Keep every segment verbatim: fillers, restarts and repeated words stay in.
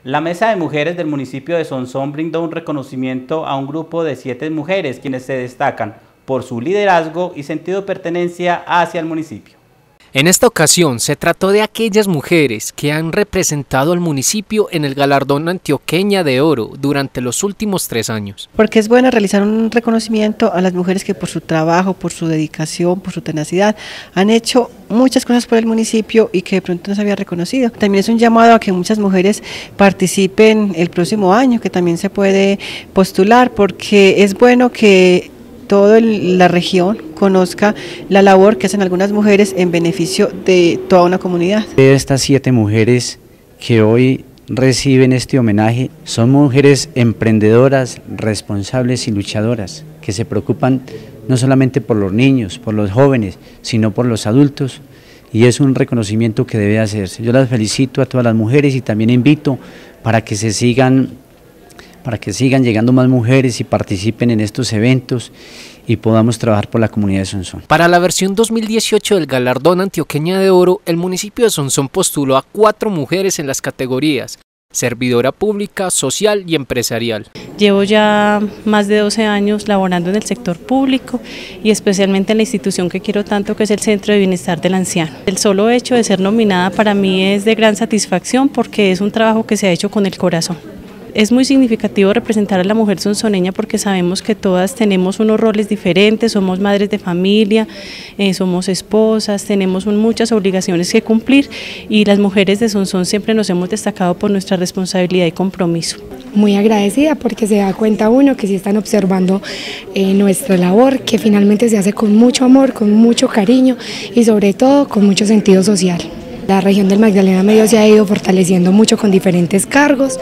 La Mesa de Mujeres del municipio de Sonsón brindó un reconocimiento a un grupo de siete mujeres quienes se destacan por su liderazgo y sentido de pertenencia hacia el municipio. En esta ocasión se trató de aquellas mujeres que han representado al municipio en el galardón Antioqueña de Oro durante los últimos tres años. Porque es bueno realizar un reconocimiento a las mujeres que por su trabajo, por su dedicación, por su tenacidad, han hecho muchas cosas por el municipio y que de pronto no se había reconocido. También es un llamado a que muchas mujeres participen el próximo año, que también se puede postular, porque es bueno que toda la región conozca la labor que hacen algunas mujeres en beneficio de toda una comunidad. De estas siete mujeres que hoy reciben este homenaje, son mujeres emprendedoras, responsables y luchadoras, que se preocupan no solamente por los niños, por los jóvenes, sino por los adultos, y es un reconocimiento que debe hacerse. Yo las felicito a todas las mujeres y también invito para que se sigan para que sigan llegando más mujeres y participen en estos eventos y podamos trabajar por la comunidad de Sonsón. Para la versión dos mil dieciocho del galardón Antioqueña de Oro, el municipio de Sonsón postuló a cuatro mujeres en las categorías servidora pública, social y empresarial. Llevo ya más de doce años laborando en el sector público y especialmente en la institución que quiero tanto, que es el Centro de Bienestar del Anciano. El solo hecho de ser nominada para mí es de gran satisfacción porque es un trabajo que se ha hecho con el corazón. Es muy significativo representar a la mujer sonsoneña porque sabemos que todas tenemos unos roles diferentes, somos madres de familia, eh, somos esposas, tenemos un, muchas obligaciones que cumplir y las mujeres de Sonsón siempre nos hemos destacado por nuestra responsabilidad y compromiso. Muy agradecida porque se da cuenta uno que sí están observando eh, nuestra labor, que finalmente se hace con mucho amor, con mucho cariño y sobre todo con mucho sentido social. La región del Magdalena Medio se ha ido fortaleciendo mucho con diferentes cargos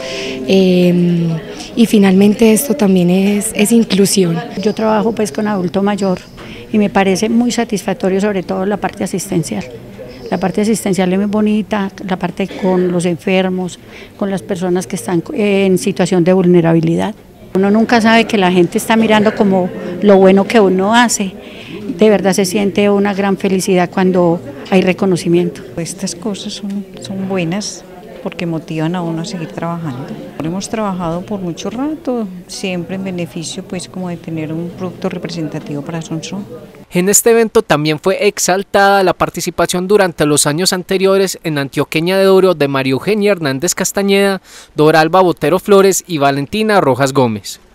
eh, y finalmente esto también es, es inclusión. Yo trabajo pues con adulto mayor y me parece muy satisfactorio sobre todo la parte asistencial. La parte asistencial es muy bonita, la parte con los enfermos, con las personas que están en situación de vulnerabilidad. Uno nunca sabe que la gente está mirando como lo bueno que uno hace. De verdad se siente una gran felicidad cuando hay reconocimiento. Estas cosas son, son buenas porque motivan a uno a seguir trabajando. Hemos trabajado por mucho rato, siempre en beneficio pues como de tener un producto representativo para Sonsón. En este evento también fue exaltada la participación durante los años anteriores en Antioqueña de Oro de María Eugenia Hernández Castañeda, Doralba Botero Flores y Valentina Rojas Gómez.